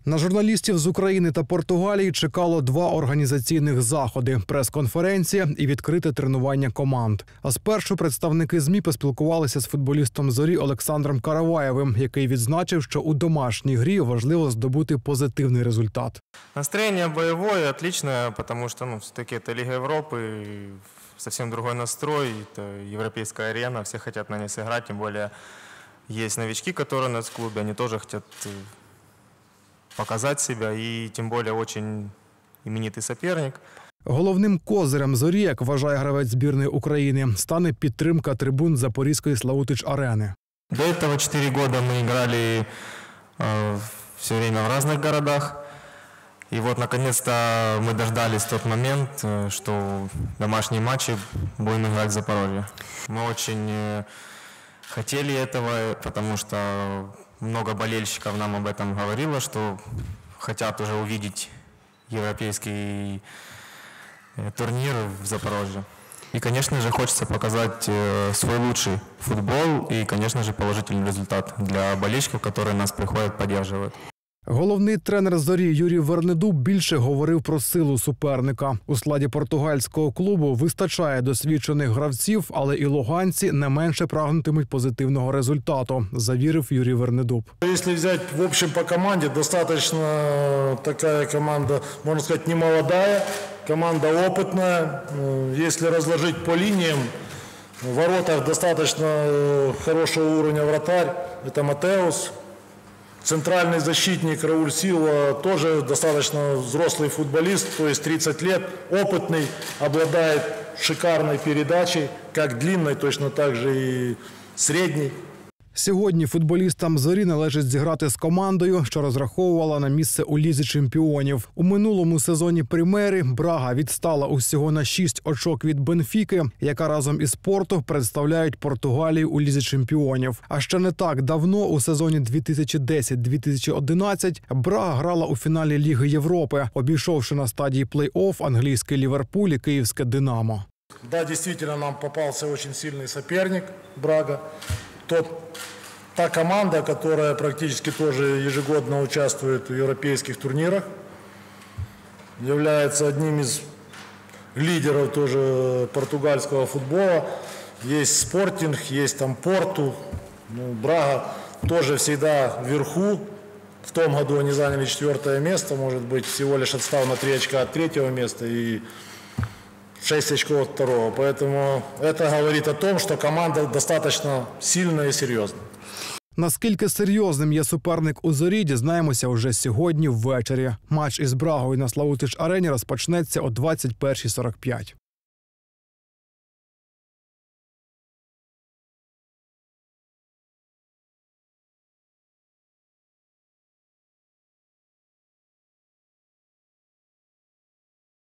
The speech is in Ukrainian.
На журналістів з України та Португалії чекало два організаційних заходи – прес-конференція і відкрите тренування команд. А спершу представники ЗМІ поспілкувалися з футболістом «Зорі» Олександром Караваєвим, який відзначив, що у домашній грі важливо здобути позитивний результат. Настроєння бойове, отличне, тому що все-таки це Ліга Європи, зовсім другой настрой, це європейська арена, всі хочуть на ній зіграти, тим більше є новички, які у нас в клубі, вони теж хочуть показать себя, и тем более очень именитый соперник. Головним козирем «Зорі», як вважає гравець збірної України, стане підтримка трибун Запорізької Славутич-арени. До этого 4 года мы играли все время в разных городах. И вот, наконец-то, мы дождались тот момент, что домашние матчи будем играть в Запорожье. Мы очень хотели этого, потому что много болельщиков нам об этом говорило, что хотят уже увидеть европейский турнир в Запорожье. И, конечно же, хочется показать свой лучший футбол и, конечно же, положительный результат для болельщиков, которые нас приходят, поддерживают. Головний тренер «Зорі» Юрій Вернедуб більше говорив про силу суперника. У складі португальського клубу вистачає досвідчених гравців, але і луганці не менше прагнутимуть позитивного результату, завірив Юрій Вернедуб. Якщо взяти в общем по команді, достатньо така команда, можна сказати, не молода, команда опитна. Якщо розложити по лініям, в воротах достаточно хорошего уровня вратарь, это Матеус. Центральный защитник Рауль Силва тоже достаточно взрослый футболист, то есть 30 лет, опытный, обладает шикарной передачей, как длинной, точно так же и средней. Сьогодні футболістам «Зорі» належить зіграти з командою, що розраховувала на місце у Лізі чемпіонів. У минулому сезоні Примери Брага відстала усього на 6 очок від Бенфіки, яка разом із Порту представляють Португалію у Лізі чемпіонів. А ще не так давно, у сезоні 2010-2011, Брага грала у фіналі Ліги Європи, обійшовши на стадії плей-офф англійський Ліверпуль і київське «Динамо». Да, действительно, нам попался очень сильный соперник Брага. Та команда, которая практически тоже ежегодно участвует в европейских турнирах, является одним из лидеров тоже португальского футбола. Есть Спортинг, есть там Порту. Брага тоже всегда вверху. В том году они заняли 4-е место, может быть, всего лишь отстав на 3 очка от 3-го места и 6 очков от 2-го. Поэтому это говорит о том, что команда достаточно сильная и серьезная. Наскільки серйозним є суперник у «Зорі», дізнаємося вже сьогодні ввечері. Матч із Брагою на Славутич-арені розпочнеться о 21:45.